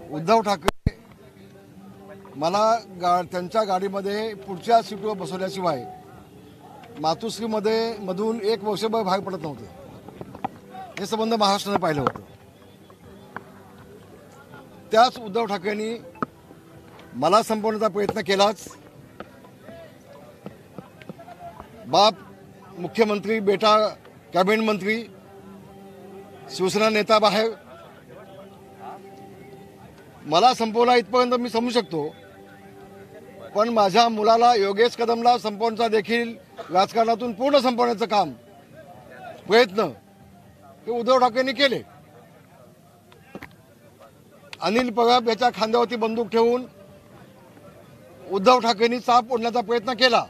उद्धव ठाकरे मला त्यांच्या गाडीमध्ये पुढच्या सीटवर बसवल्याशिवाय मातोश्रीमध्ये मधून एक वर्षभर बाहेर पडत नव्हते। हे संबंध महाराष्ट्राने पाहिलं होतं। त्याच उद्धव ठाकरेंनी मला संपवण्याचा प्रयत्न केलाच। बाप मुख्यमंत्री, बेटा कॅबिनेट मंत्री, शिवसेना नेता बाहेर, मला संपवला इथपर्यंत मी समजू शकतो। पण माझ्या मुलाला योगेश कदमला संपवण्याचा देखील राजकारणातून पूर्ण संपवण्याचं काम प्रयत्न हे उद्धव ठाकरेंनी केले। अनिल परब याच्या खांद्यावरती बंदूक ठेवून उद्धव ठाकरेंनी चाप ओढण्याचा प्रयत्न केला।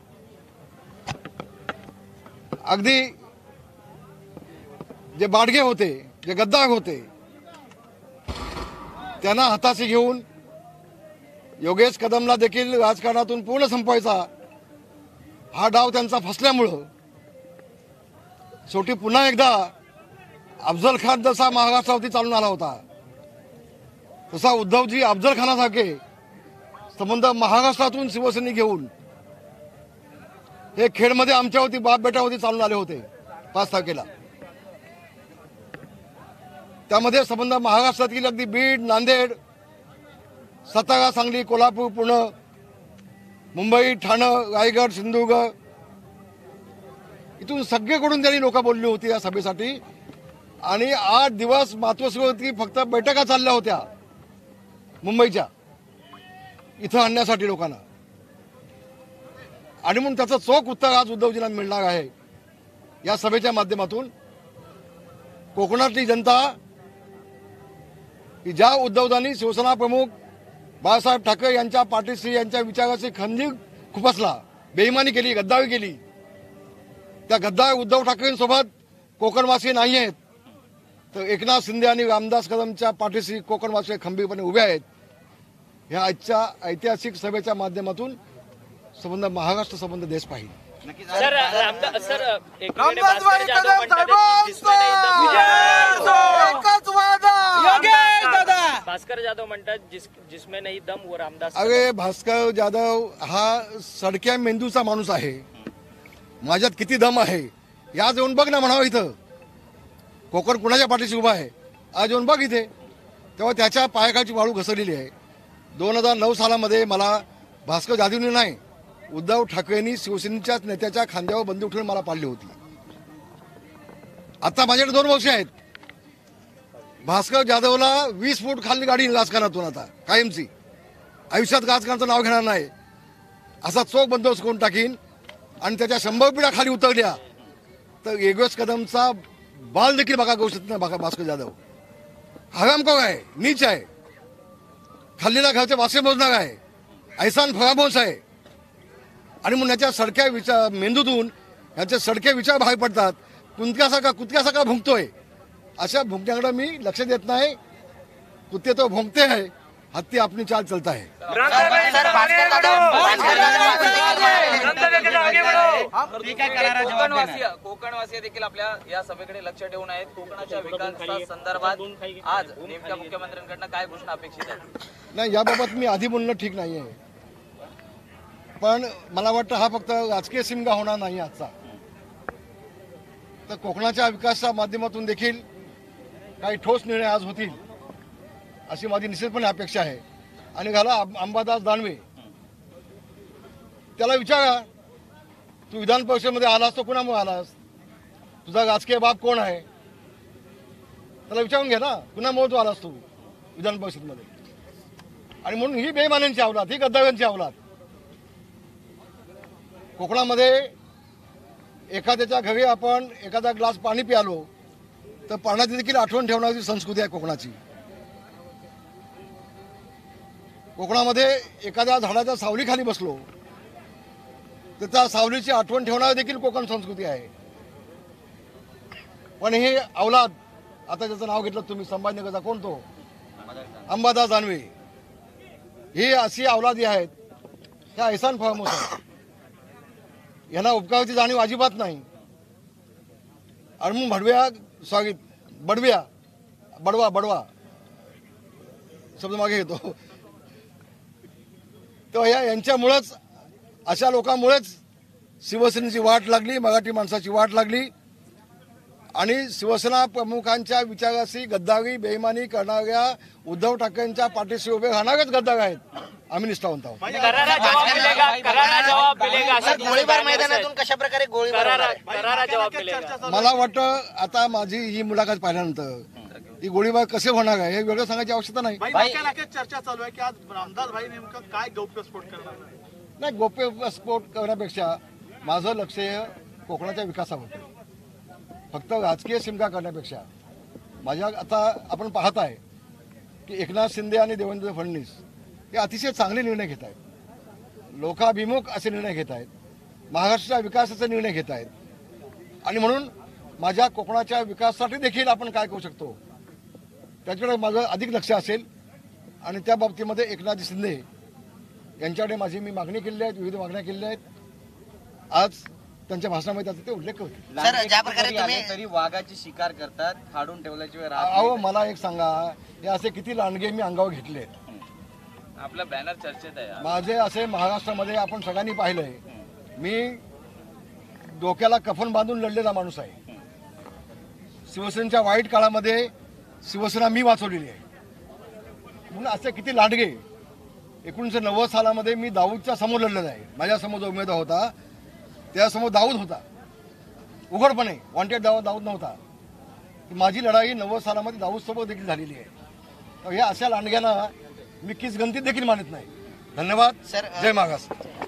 अगदी जे बाडगे होते, जे गद्दार होते, त्यांना हाताशी घेऊन योगेश कदमला देखील राजकारणातून पूर्ण संपवायचा हा डाव त्यांचा फसल्यामुळं शेवटी पुन्हा एकदा अफजल खान जसा महाराष्ट्रावरती चालून आला होता तसा उद्धवजी अफजल खानासारखे संबंध महाराष्ट्रातून शिवसेने घेऊन हे खेडमध्ये आमच्यावरती बाप बेटावरती चालून आले होते 5 तारखेला। त्यामध्ये संबंध महाराष्ट्रातील अगदी बीड, नांदेड, सातारा, सांगली, कोल्हापूर, पुणे, मुंबई, ठाणे, रायगड, सिंधुदुर्ग इथून सगळीकडून त्यांनी लोक बोलली होती या सभेसाठी। आणि 8 दिवस मातोश्रीवरती फक्त बैठका चालल्या होत्या मुंबईच्या, इथं आणण्यासाठी लोकांना। आणि म्हणून त्याचं चोख उत्तर आज उद्धवजींना मिळणार आहे या सभेच्या माध्यमातून। कोकणातली जनता की ज्या उद्धवदांनी शिवसेना प्रमुख बाळासाहेब ठाकरे यांच्या पाठीशी, यांच्या विचाराशी खंजीर खुपसला, बेईमानी केली, गद्दारी केली, त्या गद्दार उद्धव ठाकरेंसोबत कोकणवासी नाही आहेत, तर एकनाथ शिंदे आणि रामदास कदमच्या पाठीशी कोकणवासी खंबीरपणे उभे आहेत। ह्या आजच्या ऐतिहासिक सभेच्या माध्यमातून संबंध महाराष्ट्र संबंध देश पाहिजे। सर रामदास सर भास्कर जाधव म्हणतात जिसमें नहीं दम वो रामदास। अरे भास्कर जाधव हा सडक्या मेंदूचा माणूस आहे। माझ्यात किती दम आहे या येऊन बघ ना म्हणावं। इथं कोकण कुणाच्या पाठीशी उभा आहे आज येऊन बघ इथे। तेव्हा त्याच्या पायाखालची वाळू घसरलेली आहे। 2009 सालामध्ये मला भास्कर जाधवनी नाही, उद्धव ठाकरेंनी शिवसेनेच्याच नेत्याच्या खांद्यावर बंदूक ठेवून मला पाडली होती। आता माझ्याकडे 2 वर्ष आहेत। भास्कर जाधवला 20 फूट खाली गाडी राजकारणातून आता कायमची, आयुष्यात राजकारणाचं नाव घेणार नाही असा चोख बंदोबस्त करून टाकीन। आणि त्याच्या 100 पिढ्या खाली उतरल्या तर योगेश कदमचा बाल देखील बघा घेऊ शकत नाही। भास्कर जाधव हरामखोर आहे, नीच आहे, खाल्लेल्या घरचे वासे मोजणार आहे, ऐसान फरामोश आहे। आणि म्हणून याच्या सडक्या विचार मेंदूतून याचे सडके विचार बाहेर पडतात। कुत्र्यासारखा भुंकतोय, अशा भुंकण्याकडे मी लक्ष देत नाही। कुत्ते तो भुंकते है, हत्ती अपनी चाल चलता है। कोकणवासी देखील आपल्या या सभेकडे लक्ष ठेवून आहेत। कोकणाच्या विकासा संदर्भात आज नेमक्या मुख्यमंत्र्यांकडून काय घोषणा अपेक्षित आहे? नाही, याबाबत मी आधी बोलणं ठीक नाहीये, पण मला वाटतं हा फक्त राजकीय शिमगा होणार नाही आजचा, तर कोकणाच्या विकासाच्या माध्यमातून देखील काही ठोस निर्णय आज होतील अशी माझी निश्चितपणे अपेक्षा आहे। आणि घाला अंबादास दानवे, त्याला विचारा तू विधान परिषदेमध्ये आलास तो कुणामुळे आलास, तुझा राजकीय बाप कोण आहे, त्याला विचारून घ्या ना कुणामुळे तू आलास तू विधान परिषदेमध्ये। आणि म्हणून ही बेईमान्यांची अवलाद, ही गद्दारांची अवलाद। कोकणामध्ये एखाद्याच्या घरी आपण एखादा ग्लास पाणी प्यालो तर पाण्याची देखील आठवण ठेवण्याची संस्कृती आहे कोकणाची। कोकणामध्ये एखाद्या झाडाच्या सावलीखाली बसलो तर त्या सावलीची आठवण ठेवणारी देखील कोकण संस्कृती आहे। पण हे अवलाद, आता ज्याचं नाव घेतलं तुम्ही संभाजीनगरचा, कोण तो अंबादास दानवे, ही अशी अवलादी आहेत त्या ऐसान फरामोश आहेत। यांना उपकाराची जाणीव अजिबात नाही। आणि मग बडवा शब्द मागे घेतो. तर यांच्यामुळंच, अशा लोकांमुळेच शिवसेनेची वाट लागली, मराठी माणसाची वाट लागली आणि शिवसेना प्रमुखांच्या विचाराशी गद्दारी बेईमानी करणाऱ्या उद्धव ठाकरेंच्या पाठीशी उभे राहणारेच गद्दार आहेत. आम्ही निष्ठावंत आहोत. करारा जवाब मिलेगा, करारा जवाब मिलेगा असं गोळीबार मैदानातून कशा प्रकारे गोळीबार होणार आहे? करारा जवाब मिलेगा. मला वाटतं आता माझी ही मुलाखत पाहिल्यानंतर ही गोळीबार कसे होणार आहे हे वेगळं सांगायची आवश्यकता नाही. चर्चा चालू आहे की आज रामदास भाई नेमकं काय गौप्यस्फोट करणार नाही, गोप्यस्फोट करण्यापेक्षा माझं लक्ष कोकणाच्या विकासावर, फक्त राजकीय शिमगा करण्यापेक्षा माझ्या आता आपण पाहत आहे की एकनाथ शिंदे आणि देवेंद्र फडणवीस हे अतिशय चांगले निर्णय घेत आहेत, लोकाभिमुख असे निर्णय घेत आहेत, महाराष्ट्राच्या विकासाचे निर्णय घेत आहेत आणि म्हणून माझ्या कोकणाच्या विकासासाठी देखील आपण काय करू शकतो त्याच्याकडे माझं अधिक लक्ष असेल आणि त्या बाबतीमध्ये एकनाथ शिंदे यांच्याकडे माझी मी मागणी केलेली आहे, विविध मागण्या केलेल्या आहेत. आज त्यांच्या भाषणामध्ये त्याचा ते उल्लेख करतो. सर, ज्या प्रकारे तुम्ही तरी वाघाची शिकार करतात, फाडून ठेवल्याची वेळ अहो मला एक सांगा, हे असे किती लांडगे मी अंगावर घेतले, आपला बॅनर चर्चेत आहे. माझे असे महाराष्ट्रामध्ये आपण सगळ्यांनी पाहिलंय. मी डोक्याला कफन बांधून लढलेला माणूस आहे. शिवसेनेच्या वाईट काळामध्ये शिवसेना मी वाचवलेली आहे. म्हणून असे किती लांडगे. 1990 सालामध्ये मी दाऊदच्या समोर लढलेला आहे. माझ्यासमोर जो उमेदवार होता त्यासमोर दाऊद होता, उघडपणे वॉन्टेड दाऊद नव्हता. माझी लढाई 90 सालामध्ये दाऊद सोबत देखील झालेली आहे. तर या अशा लांडग्यांना मी किस गणतीत देखील मानत नाही. धन्यवाद. सर, जय महाराष्ट्र.